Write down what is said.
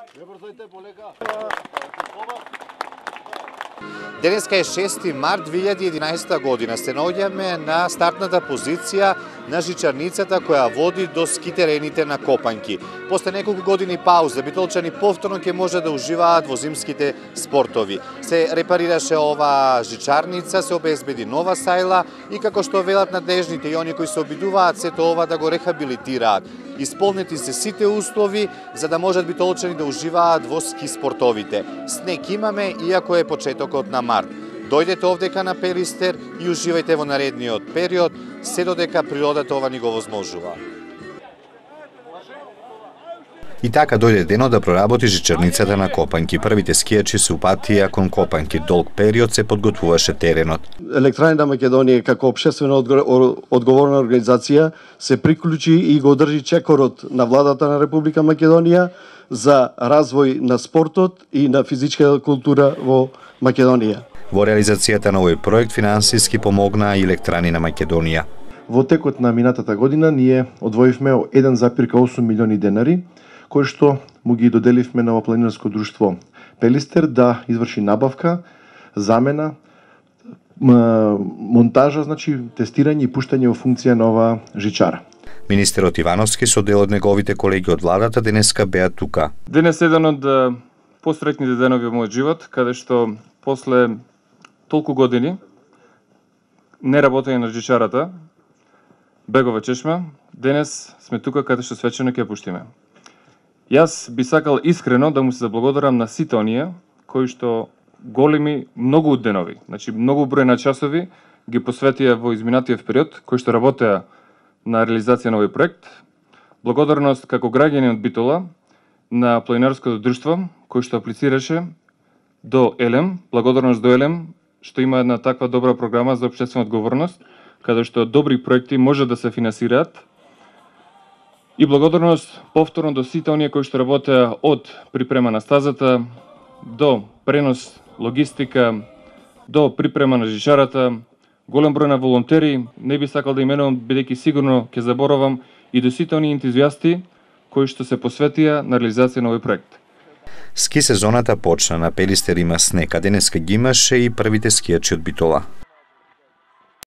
Денеска е 6 март 2011 година. Се наоѓаме на стартната позиција на жичарницата која води до ски терените на Копанки. После неколку години пауза, битолчани повторно ќе може да уживаат во зимските спортови. Се репарираше ова жичарница, се обезбеди нова сајла и како што велат надлежните и они кои се обидуваат сето ова да го рехабилитираат. Исполнети се сите услови за да можат битолчани да уживаат во ски спортовите. Снег имаме, иако е почетокот на март. Дојдете овдека на Пелистер и уживајте во наредниот период, се додека природата ова ни го возможува. И така дојде денот да проработи жичарницата на Копанки. Првите скијачи се упатија кон Копанки. Долг период се подготвуваше теренот. Електрани на Македонија како општествено одговорна организација се приклучи и го одржи чекорот на владата на Република Македонија за развој на спортот и на физичка култура во Македонија. Во реализацијата на овој проект финансиски помогнаа и Електрани на Македонија. Во текот на минатата година ние одвоивме 1,8 милиони денари, кои што му ги доделивме на планинарско друштво Пелистер да изврши набавка, замена, монтажа, значи тестирање и пуштање во функција на ова жичара. Министерот Ивановски со дел од неговите колеги од владата денеска беа тука. Денес е еден од посреќните денови во мојот живот, каде што после толку години неработење на жичарата, бегова чешма, денес сме тука каде што свечено ќе пуштиме. Јас би сакал искрено да му се заблагодарам на сите оние кои што големи многу денови, значи многу број на часови ги посветија во изминатиот период, кои што работеа на реализација на овој проект. Благодарност како граѓани од Битола на планинарското друштво кој што аплицираше до ЕЛЕМ, благодарност до ЕЛЕМ што има една таква добра програма за општествена одговорност, каде што добри проекти може да се финансираат. И благодарност повторно до сите оние кои што работеа од припрема на стазата, до пренос, логистика, до припрема на жичарата, голем број на волонтери, не би сакал да именувам бидејќи сигурно ќе заборавам, и до сите оние ентузијасти кои што се посветија на реализација на овој проект. Ски сезоната почна, на Пелистер има снег, а денеска ги имаше и првите скијачи од Битола.